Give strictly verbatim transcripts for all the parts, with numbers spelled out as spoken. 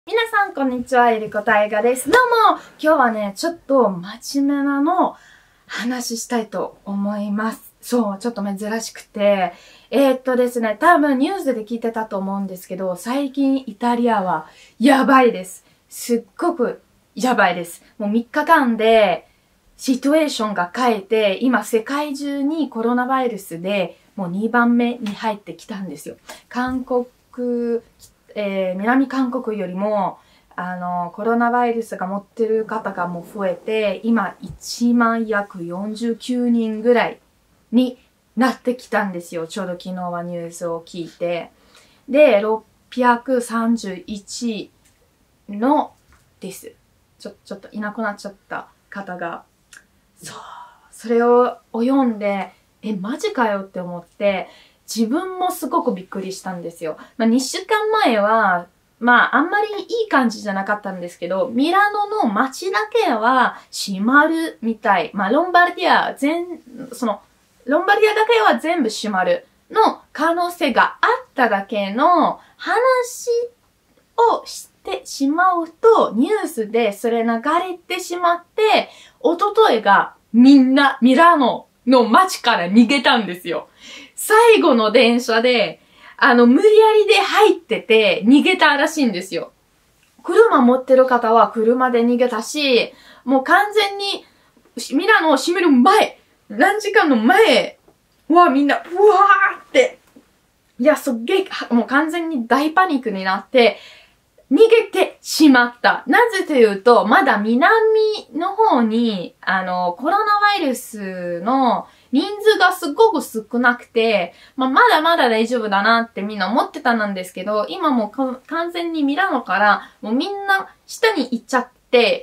皆さん、こんにちは。ゆりこたいがです。どうも、今日はね、ちょっと真面目なの話したいと思います。そう、ちょっと珍しくて。えー、っとですね、多分ニュースで聞いてたと思うんですけど、最近イタリアはやばいです。すっごくやばいです。もうみっかかんでシチュエーションが変えて、今世界中にコロナウイルスでもうにばんめに入ってきたんですよ。韓国、えー、南韓国よりも、あの、コロナウイルスが持ってる方がもう増えて、今いちまん約よんじゅうきゅうにんぐらいになってきたんですよ。ちょうど昨日はニュースを聞いて。で、ろっぴゃくさんじゅういちのです。ちょ、ちょっといなくなっちゃった方が。そう。それを読んで、え、マジかよって思って、自分もすごくびっくりしたんですよ。まあ、にしゅうかんまえは、まあ、あんまりいい感じじゃなかったんですけど、ミラノの街だけは閉まるみたい。まあ、ロンバルディア全、その、ロンバルディアだけは全部閉まるの可能性があっただけの話をしてしまうと、ニュースでそれ流れてしまって、一昨日がみんなミラノの街から逃げたんですよ。最後の電車で、あの、無理やりで入ってて逃げたらしいんですよ。車持ってる方は車で逃げたし、もう完全にミラノを閉める前、何時間の前はみんな、うわーって、いや、すっげえ、もう完全に大パニックになって、逃げてしまった。なぜというと、まだ南の方に、あの、コロナウイルスの人数がすごく少なくて、まあ、まだまだ大丈夫だなってみんな思ってたんですけど、今もう完全にミラノから、もうみんな下に行っちゃって、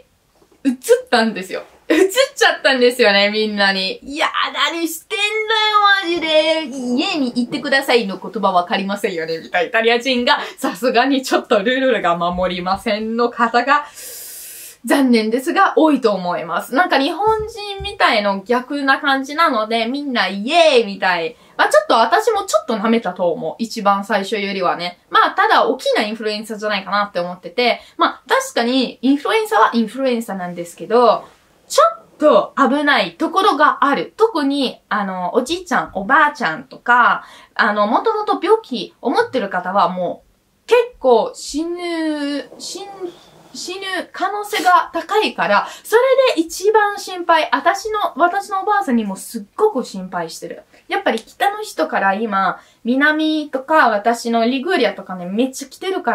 移ったんですよ。移っちゃったんですよね、みんなに。いやー、何してんだよ、マジで。家に行ってくださいの言葉わかりませんよね、みたいなイタリア人が、さすがにちょっとルールが守りませんの方が、残念ですが、多いと思います。なんか日本人みたいの逆な感じなので、みんなイエーイみたい。まあちょっと私もちょっと舐めたと思う。一番最初よりはね。まあただ大きなインフルエンサーじゃないかなって思ってて、まあ確かにインフルエンサーはインフルエンサーなんですけど、ちょっと危ないところがある。特に、あの、おじいちゃん、おばあちゃんとか、あの、もともと病気を持ってる方はもう結構死ぬ、死ぬ、死ぬ可能性が高いから、それで一番心配、私の、私のおばあさんにもすっごく心配してる。やっぱり北の人から今、南とか私のリグーリアとかね、めっちゃ来てるから、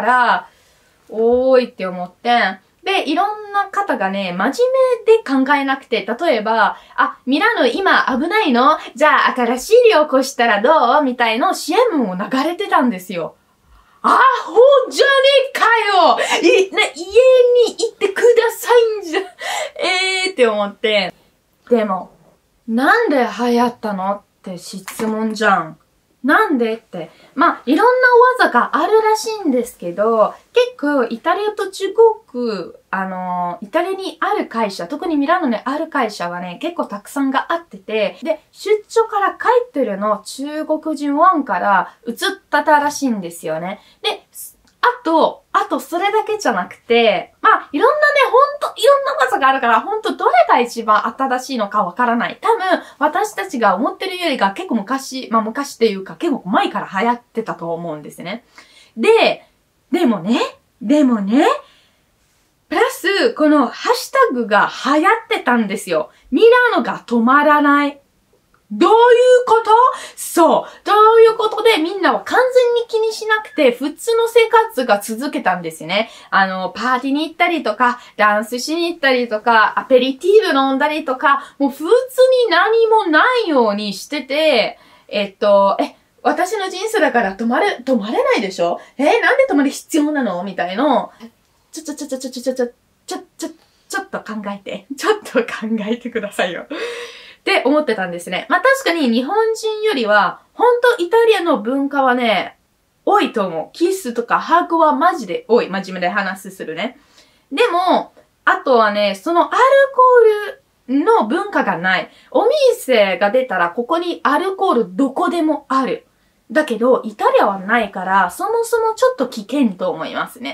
おーいって思って、で、いろんな方がね、真面目で考えなくて、例えば、あ、ミラノ今危ないの？じゃあ新しい量起こしたらどう？みたいな シーエム も流れてたんですよ。アホじゃねえかよい、ね、家に行ってくださいんじゃ、えーって思って。でも、なんで流行ったのって質問じゃん。なんでって。まあ、いろんな技があるらしいんですけど、結構イタリアと中国、あの、イタリアにある会社、特にミラノにある会社はね、結構たくさんがあってて、で、出張から帰ってるの中国人ワンから移ったたらしいんですよね。で、あと、あとそれだけじゃなくて、まあ、いろんなね、ほんと、いろんな技があるから、ほんとどれが一番新しいのかわからない。多分、私たちが思ってるよりが結構昔、まあ昔っていうか結構前から流行ってたと思うんですね。で、でもね、でもね、プラス、このハッシュタグが流行ってたんですよ。ミラノが止まらない。どういうこと？そう。どういうことでみんなは完全に気にしなくて普通の生活が続けたんですね。あの、パーティーに行ったりとか、ダンスしに行ったりとか、アペリティーブ飲んだりとか、もう普通に何もないようにしてて、えっと、え、私の人生だから止まれ、止まれないでしょ？え、なんで止まる必要なの？みたいの。ちょちょちょちょちょちょちょちょちょちょちょっと考えて。ちょっと考えてくださいよ。って思ってたんですね。まあ確かに日本人よりは、ほんとイタリアの文化はね、多いと思う。キスとかハグはマジで多い。真面目で話するね。でも、あとはね、そのアルコールの文化がない。お店が出たらここにアルコールどこでもある。だけど、イタリアはないから、そもそもちょっと危険と思いますね。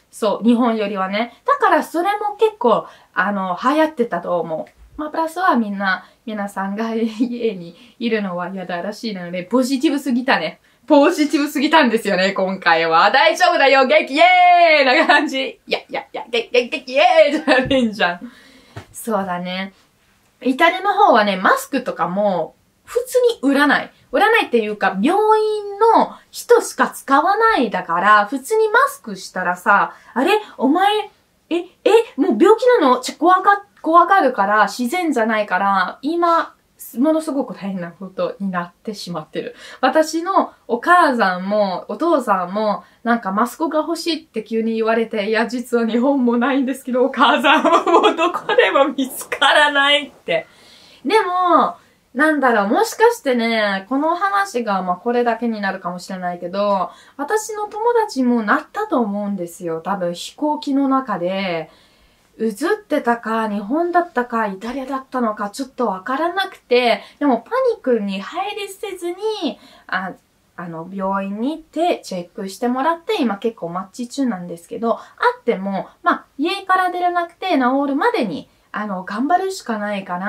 そう、日本よりはね。だからそれも結構、あの、流行ってたと思う。まあ、プラスはみんな、皆さんが家にいるのは嫌だらしいので、ポジティブすぎたね。ポジティブすぎたんですよね、今回は。大丈夫だよ、元気イエーイな感じ。いや、いや、いや、元気、元気イエーイじゃねえじゃん。そうだね。イタリアの方はね、マスクとかも、普通に売らない。売らないっていうか、病院の人しか使わないだから、普通にマスクしたらさ、あれお前、え、え、もう病気なのちょ、怖が、怖がるから、自然じゃないから、今、ものすごく大変なことになってしまってる。私のお母さんも、お父さんも、なんかマスクが欲しいって急に言われて、いや、実は日本もないんですけど、お母さんはもうどこでも見つからないって。でも、なんだろう、もしかしてね、この話が、まあ、これだけになるかもしれないけど、私の友達もなったと思うんですよ。多分飛行機の中で、映ってたか、日本だったか、イタリアだったのか、ちょっとわからなくて、でもパニックに入りせずに、あ、あの、病院に行ってチェックしてもらって、今結構マッチ中なんですけど、あっても、まあ、家から出れなくて治るまでに、あの、頑張るしかないから、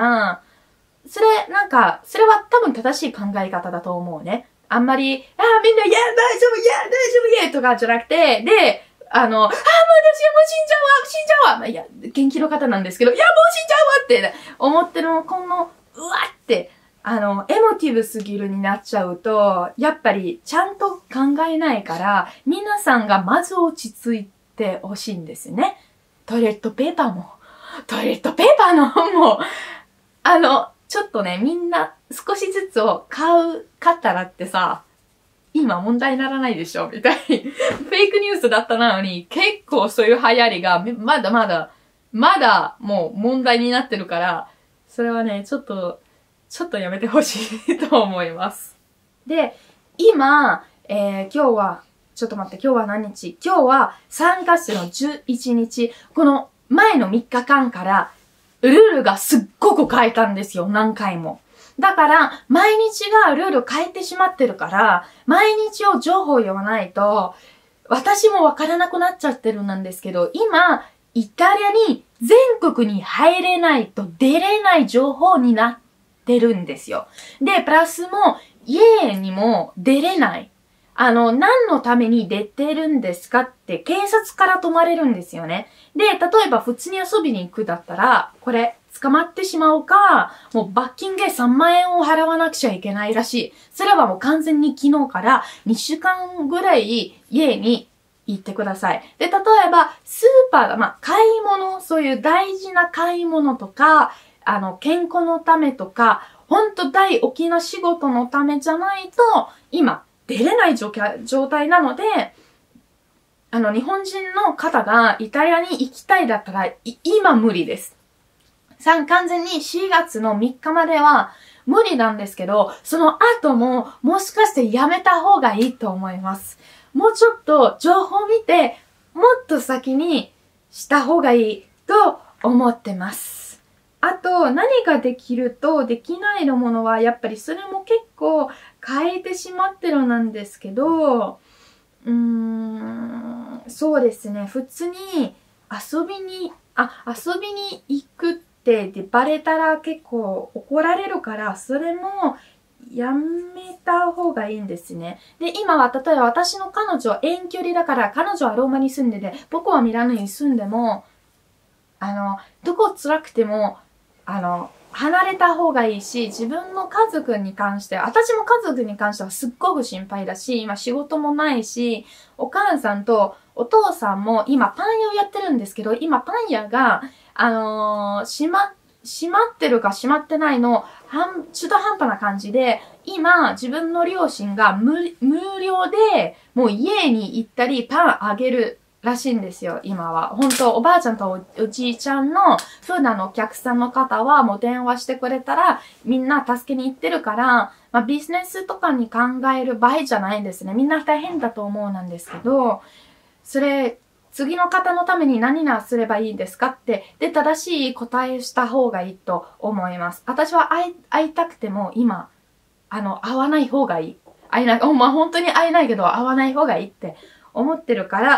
それ、なんか、それは多分正しい考え方だと思うね。あんまり、ああ、みんな、いや、大丈夫、いや、大丈夫、いや、とかじゃなくて、で、あの、ああ、もう私はもう死んじゃうわ、死んじゃうわ、まあ、いや、元気の方なんですけど、いや、もう死んじゃうわって、ね、思ってるの、この、うわって、あの、エモティブすぎるになっちゃうと、やっぱり、ちゃんと考えないから、皆さんがまず落ち着いてほしいんですね。トイレットペーパーも、トイレットペーパーの本も、あの、ちょっとね、みんな少しずつを買う、買ったらってさ、今問題にならないでしょみたいに。フェイクニュースだったのに、結構そういう流行りが、まだまだ、まだもう問題になってるから、それはね、ちょっと、ちょっとやめてほしいと思います。で、今、えー、今日は、ちょっと待って、今日は何日？今日はさんがつのじゅういちにち、この前のみっかかんから、ルールがすっごく変えたんですよ、何回も。だから、毎日がルール変えてしまってるから、毎日を情報を読まないと、私もわからなくなっちゃってるんですけど、今、イタリアに全国に入れないと出れない情報になってるんですよ。で、プラスも、家にも出れない。あの、何のために出てるんですかって警察から止まれるんですよね。で、例えば普通に遊びに行くだったら、これ捕まってしまうか、もう罰金でさんまんえんを払わなくちゃいけないらしい。それはもう完全に昨日からにしゅうかんぐらい家に行ってください。で、例えばスーパーが、まあ、買い物、そういう大事な買い物とか、あの、健康のためとか、ほんと大大きな仕事のためじゃないと、今、出れない状態なので、あの、日本人の方がイタリアに行きたいだったら、今無理です。さ完全にしがつのみっかまでは無理なんですけど、その後ももしかしてやめた方がいいと思います。もうちょっと情報を見て、もっと先にした方がいいと思ってます。あと、何ができるとできないのものは、やっぱりそれも結構変えてしまってるなんですけど、うーん、そうですね。普通に遊びに、あ、遊びに行くってでバレたら結構怒られるから、それもやめた方がいいんですね。で、今は例えば私の彼女は遠距離だから、彼女はローマに住んでて、僕はミラノに住んでも、あの、どこ辛くても、あの、離れた方がいいし、自分の家族に関して、私も家族に関してはすっごく心配だし、今仕事もないし、お母さんとお父さんも今パン屋をやってるんですけど、今パン屋が、あのー、閉ま、閉まってるか閉まってないの、半、中途半端な感じで、今自分の両親が無、無料でもう家に行ったりパンあげるらしいんですよ、今は。本当おばあちゃんと お, おじいちゃんの普段のお客さんの方はもう電話してくれたらみんな助けに行ってるから、まあビジネスとかに考える場合じゃないんですね。みんな大変だと思うなんですけど、それ、次の方のために何がすればいいんですかって、で、正しい答えした方がいいと思います。私は会い、会いたくても今、あの、会わない方がいい。会えない、まあ本当に会えないけど会わない方がいいって思ってるから、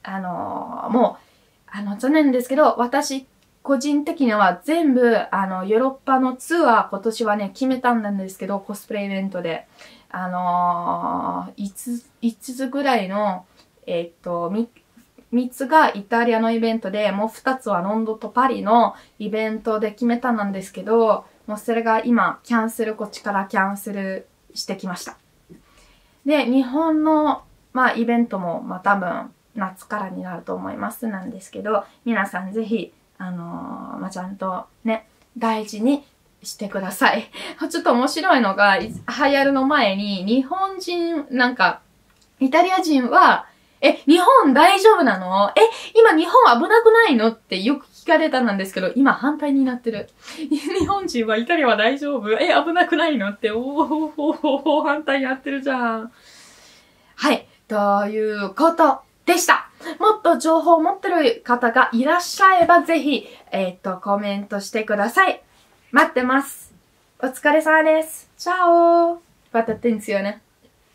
あのー、もう、あの、残念ですけど、私、個人的には全部、あの、ヨーロッパのツアー今年はね、決めたんですけど、コスプレイベントで。あのー、いつ、いつつぐらいの、えー、っと、み、みっつがイタリアのイベントで、もうふたつはロンドンとパリのイベントで決めたんですけど、もうそれが今、キャンセル、こっちからキャンセルしてきました。で、日本の、まあ、イベントも、まあ、多分、夏からになると思いますなんですけど、皆さんぜひ、あのー、まあ、ちゃんとね、大事にしてください。ちょっと面白いのが、流行るの前に、日本人、なんか、イタリア人は、え、日本大丈夫なの？え、今日本危なくないのってよく聞かれたんですけど、今反対になってる。日本人はイタリアは大丈夫？え、危なくないのって、おーおーおーおー反対になってるじゃん。はい、ということでした。もっと情報を持ってる方がいらっしゃれば、ぜひ、えっと、コメントしてください。待ってます。お疲れ様です。チャオ。Fate attenzione.